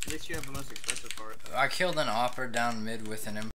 At least you have the most expensive part. I killed an opper down mid with an